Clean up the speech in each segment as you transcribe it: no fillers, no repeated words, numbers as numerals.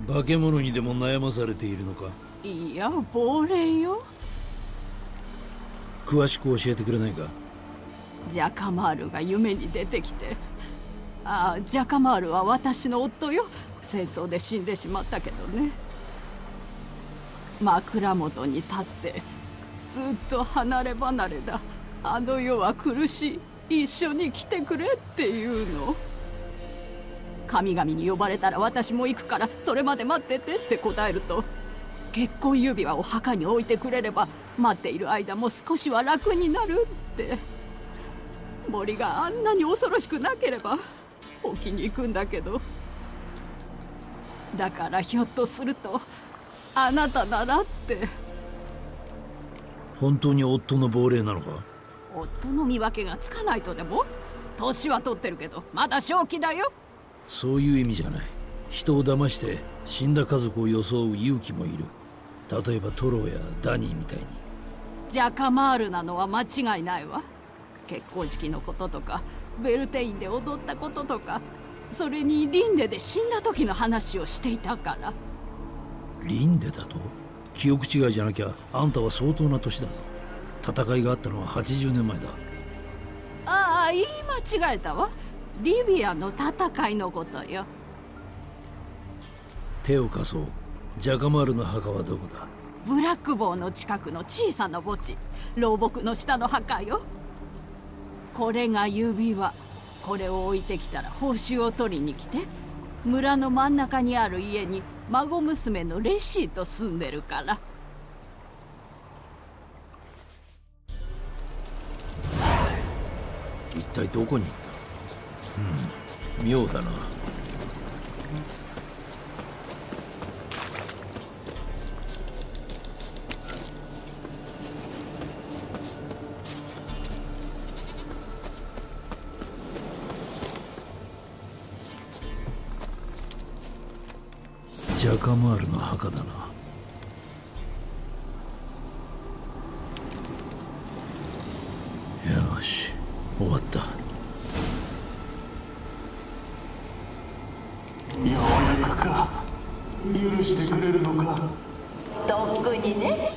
化け物にでも悩まされているのか？ いや、亡霊よ。 詳しく教えてくれないか？ ジャカマールが夢に出てきて。ああ、ジャカマールは私の夫よ。戦争で死んでしまったけどね。枕元に立ってずっと離れ離れだ、あの世は苦しい、一緒に来てくれっていうの。神々に呼ばれたら私も行くからそれまで待っててって答えると、結婚指輪を墓に置いてくれれば待っている間も少しは楽になるって。森があんなに恐ろしくなければ置きに行くんだけど。だからひょっとするとあなたならって。 本当に夫の亡霊なのか？ 夫の見分けがつかないとでも？年は取ってるけどまだ正気だよ。 そういう意味じゃない。人を騙して死んだ家族を装う勇気もいる。例えばトロやダニーみたいに。 ジャカマールなのは間違いないわ。結婚式のこととかベルテインで踊ったこととか、それにリンデで死んだ時の話をしていたから。 リンデだと？記憶違いじゃなきゃあんたは相当な年だぞ。戦いがあったのは80年前だ。 ああ、言い間違えたわ。リビアの戦いのことよ。 手を貸そう。ジャカマールの墓はどこだ？ ブラックボーの近くの小さな墓地、老木の下の墓よ。これが指輪。これを置いてきたら報酬を取りに来て。村の真ん中にある家に孫娘のレシーと住んでるから。 一体どこに行った？妙だな。ジャカマールの墓だな。よし、終わった。 ようやくか。許してくれるのか？ とっくにね。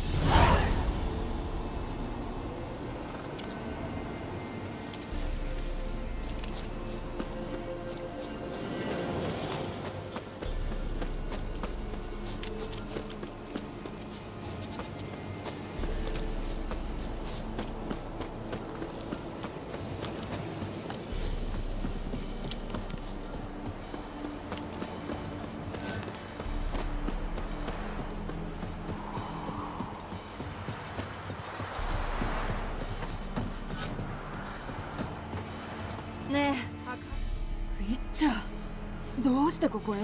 ねえ、ウィッチャー、どうしてここへ？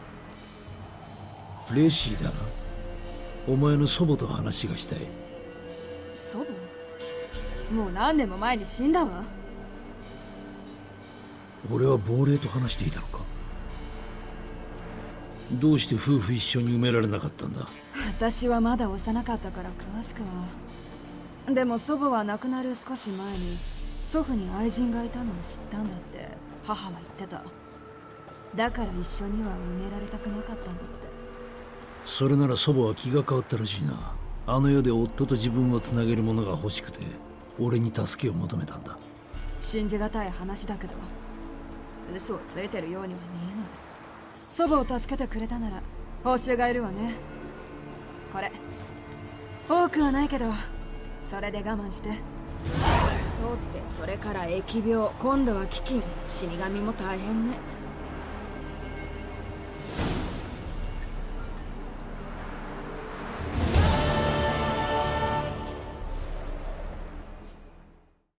レシーだな。お前の祖母と話がしたい。 祖母？もう何年も前に死んだわ。 俺は亡霊と話していたのか？どうして夫婦一緒に埋められなかったんだ？ 私はまだ幼かったから詳しくは。でも祖母は亡くなる少し前に祖父に愛人がいたのを知ったんだって母は言ってた。だから一緒には埋められたくなかったんだって。 それなら祖母は気が変わったらしいな。あの世で夫と自分をつなげるものが欲しくて俺に助けを求めたんだ。 信じがたい話だけど嘘をついてるようには見えない。祖母を助けてくれたなら報酬がいるわね。これ多くはないけどそれで我慢して。とってそれから疫病、今度は飢饉、死神も大変ね。